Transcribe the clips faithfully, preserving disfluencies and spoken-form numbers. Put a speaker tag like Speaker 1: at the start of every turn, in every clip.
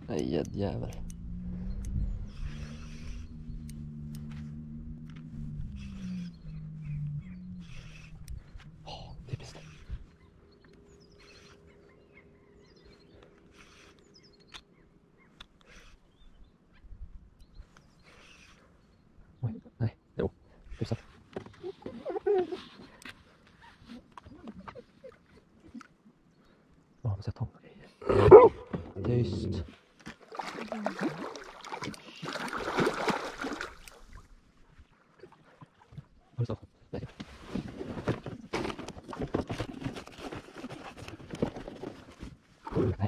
Speaker 1: Nej, gäddjävel. Åh, typiskt. Oj, nej, jo, hyfsat. Ja, men sätt om. Tyst. Vad så? Nej. Nej.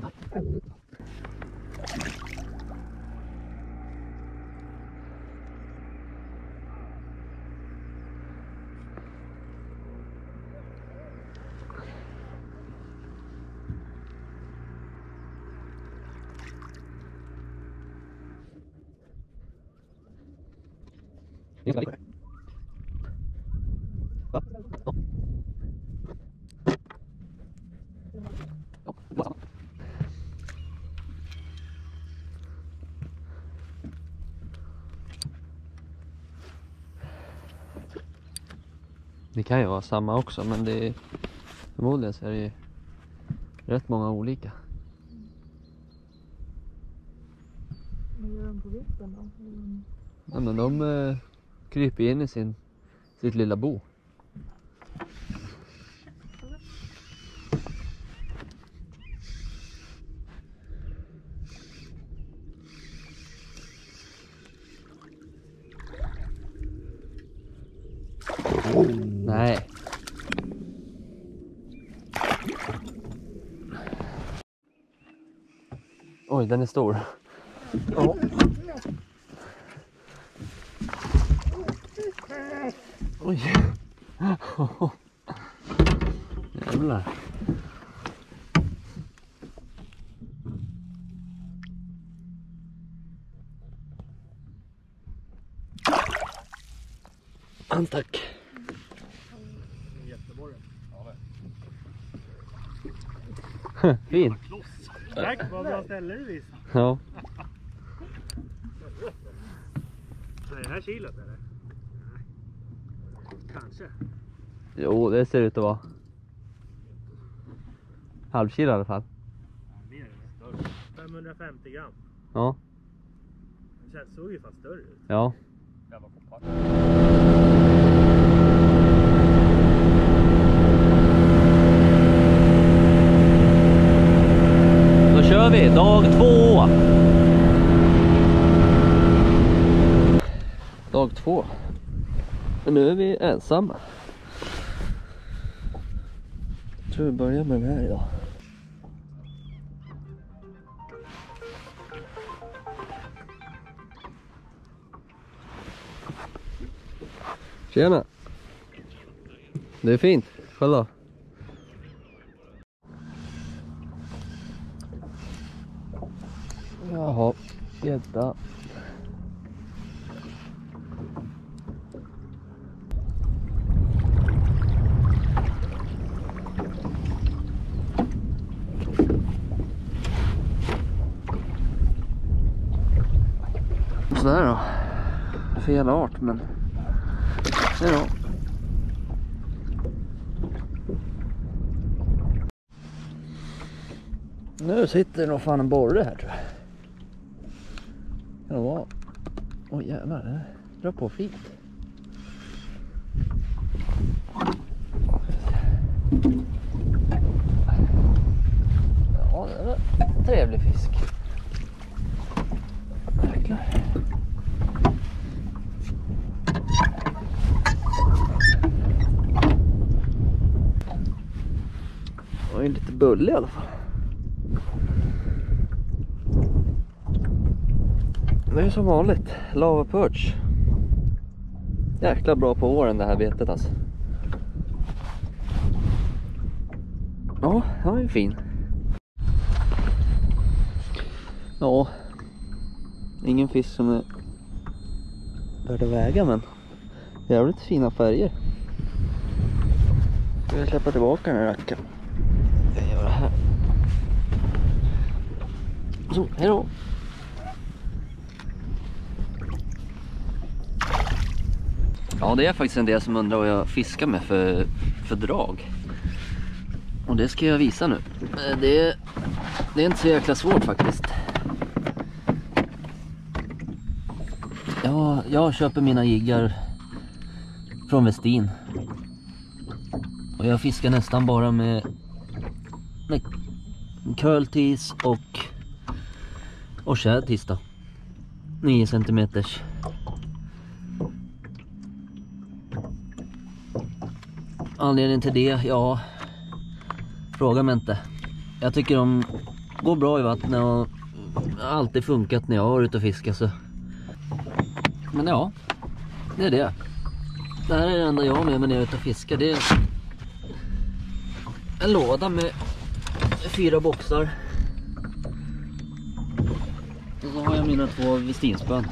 Speaker 1: Det är inte va? Ja. Ja, bara. Det kan ju vara samma också, men det är förmodligen så är det rätt många olika.
Speaker 2: Vad gör de på vintern då?
Speaker 1: Ja, men de eh, kryper in i sin, sitt lilla bo. Nej. Oj, den är stor. Oh. Oj. Jävlar. Tack.
Speaker 3: Jätteborre.
Speaker 1: Fin.
Speaker 3: Tack, vad bra ställe du visar.
Speaker 1: Ja.
Speaker 3: Är det här kilot eller? Nej. Kanske.
Speaker 1: Jo, det ser ut att vara halvkilo i alla fall.
Speaker 3: Ja, mer eller större. femhundrafemtio gram.
Speaker 1: Ja.
Speaker 3: Det känns, såg ju fast större ut.
Speaker 1: Ja.
Speaker 3: Jävla koppar.
Speaker 1: Då kör vi dag två. Dag två. Men nu är vi ensamma. Jag tror vi börjar med den här idag. Tjena. Det är fint. Själv då? Jaha, gädda. Sådär då. Fel art, men det är då. Nu sitter det nog fan en borre här, tror jag. Kan det vara? Åh oh, jävlar, det drar på fint. Ja, det var en trevlig fisk. Jäklar. Det var ju lite bullig i alla fall. Det är som vanligt, lava perch. Jäkla bra på åren det här betet alltså. Ja, han är ju fin. Ja, ingen fisk som är värd att väga, men jävligt fina färger. Ska jag släppa tillbaka den här rackaren? Jag gör det här. Så, hej då. Ja, det är faktiskt en del som undrar vad jag fiskar med för, för drag. Och det ska jag visa nu. Det är, det är inte så jäkla svårt faktiskt. Ja, jag köper mina jiggar från Westin. Och jag fiskar nästan bara med, med curl-tees och, och shad-tees då. nio centimeters. Anledningen till det, ja, fråga mig inte. Jag tycker de går bra i vattnet och har alltid funkat när jag har varit ute och fiskat. Så. Men ja, det är det. Det här är det enda jag har med mig när jag är ute och fiskar. Det är en låda med fyra boxar. Och så har jag mina två Westinspön.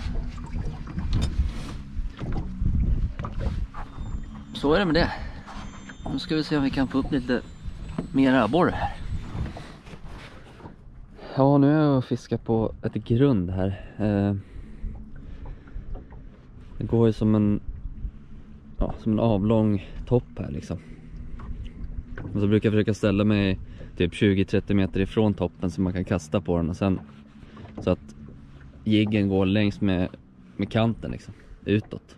Speaker 1: Så är det med det. Nu ska vi se om vi kan få upp lite mer abborre här. Ja, nu är jag och fiskar på ett grund här. Det går ju som en, ja, som en avlång topp här liksom. Och så brukar jag försöka ställa mig typ tjugo till trettio meter ifrån toppen så man kan kasta på den. Och sen så att jiggen går längs med, med kanten liksom, utåt.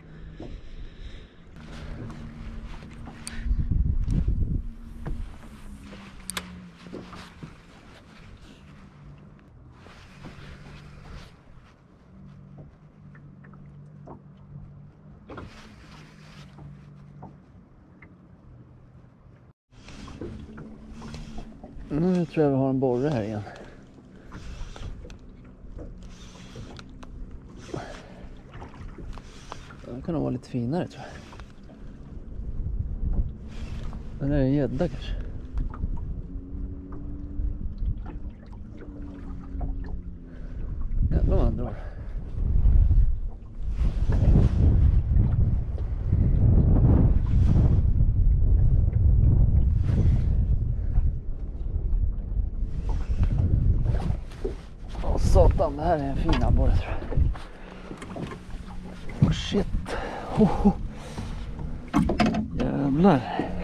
Speaker 1: Nu tror jag vi har en borre här igen. Den kan nog vara lite finare tror jag. Den är en gädda kanske. Jävlar vad han drar. Satan, det här är en fin abborre tror jag. Oh shit. Oh, oh. Jävlar.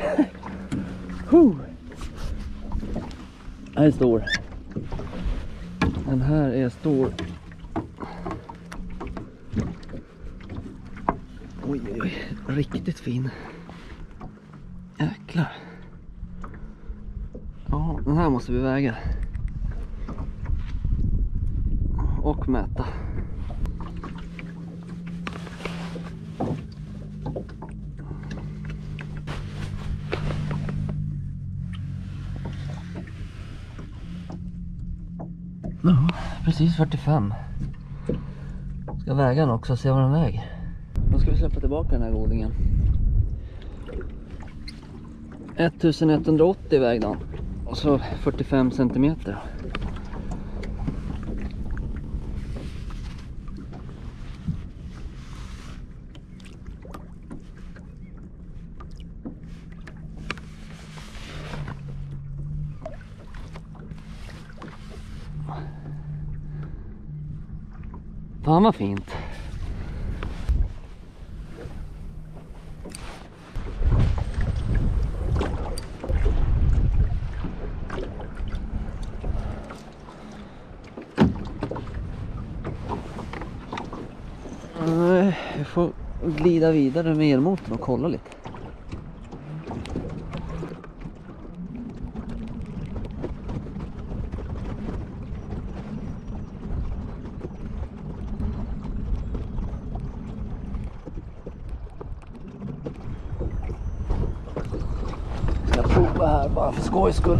Speaker 1: Den här är stor. Den här är stor. Oj, oj, oj. Riktigt fin. Jäklar. Ja, den här måste vi väga. Och mäta. Ja, precis fyrtiofem. Ska väga den också och se vad den väger. Då ska vi släppa tillbaka den här godingen. elvaåttio vägde han. Och så fyrtiofem centimeter. Fan vad fint. Nej, jag får glida vidare med elmotorn och kolla lite. Jag provar här bara för skojs skull.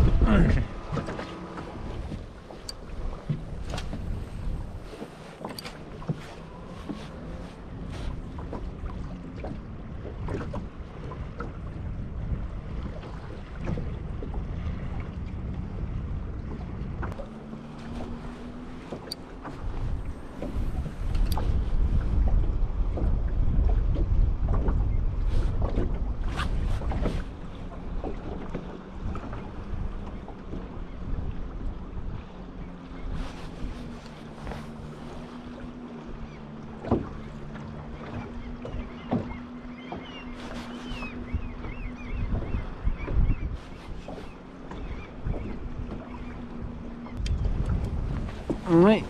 Speaker 1: Nej.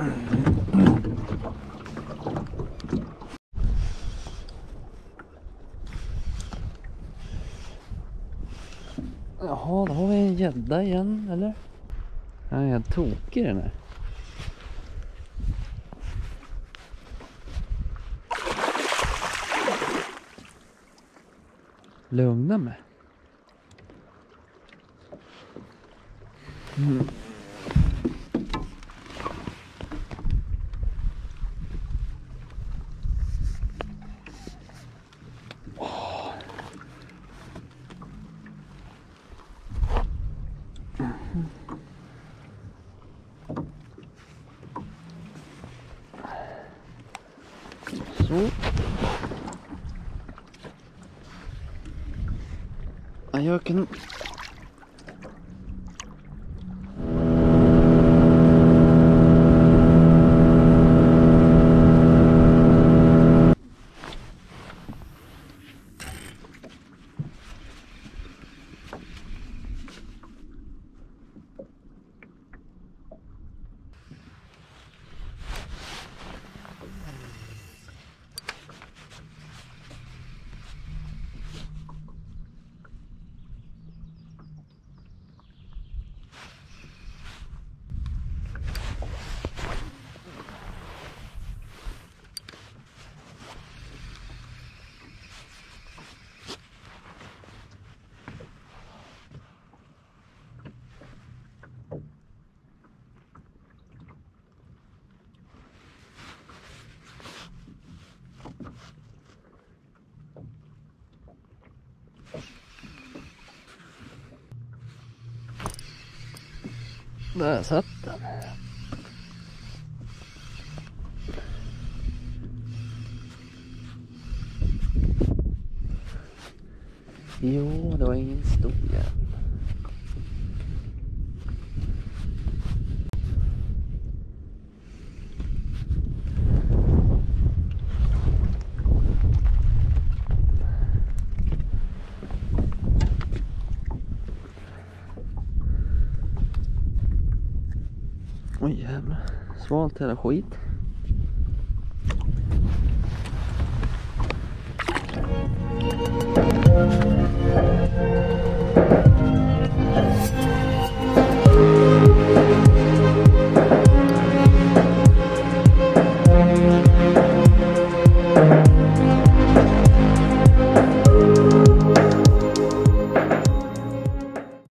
Speaker 1: Jaha, då har vi en gädda igen, eller? Ja, jag är helt tokig den här. Lugna mig. Mm. Så. Ja, jag kan... Där satt den. Jo, det var ingen stor jävel. Oj jävlar, svalt hela skit.